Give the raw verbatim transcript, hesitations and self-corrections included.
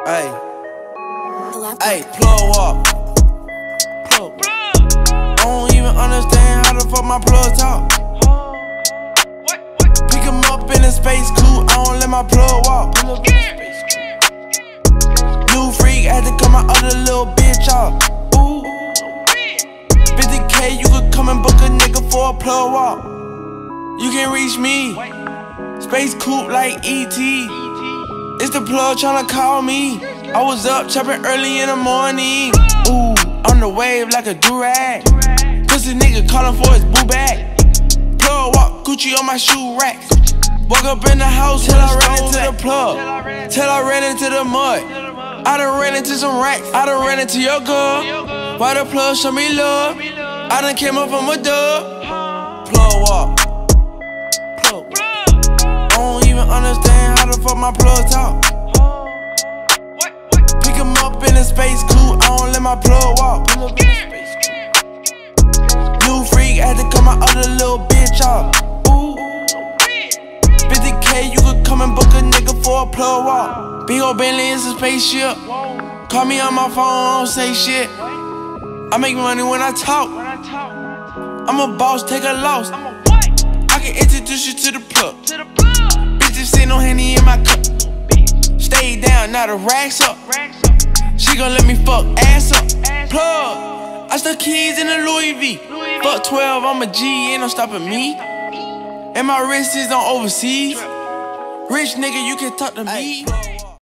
Ay, ay, plug up. Plug. I don't even understand how the fuck my plug talk. Pick him up in a space coupe, I don't let my plug walk. New freak, had to cut my other little bitch off. Ooh, fifty K, you could come and book a nigga for a plug walk. You can reach me, space coupe like E T. It's the plug tryna call me. I was up chopping early in the morning. Ooh, on the wave like a do-rag. Pussy nigga calling for his boo bag. Plug walk, Gucci on my shoe racks. Woke up in the house till I ran into the plug. Till I ran into the mud. I done ran into some racks. I done ran into your girl. Why the plug show me love? I done came up from a dub. Plug walk. Plug. I don't even understand how the fuck my plug talk. Pick him up in a space coupe, I don't let my plug walk. New freak, had to cut my other little bitch off. Ooh, fifty K, you could come and book a nigga for a plug walk. Big ol' Bentley is a spaceship. Call me on my phone, I don't say shit. I make money when I talk. I'm a boss, take a loss. I can introduce you to the plug. Bitches sitting on Henny in my cup. Stay down, now the racks up. She gon' let me fuck ass up. Plug, I stuck keys in the Louis V. Fuck twelve, I'm a G, ain't no stopping me. And my wrist is on overseas. Rich nigga, you can talk to me.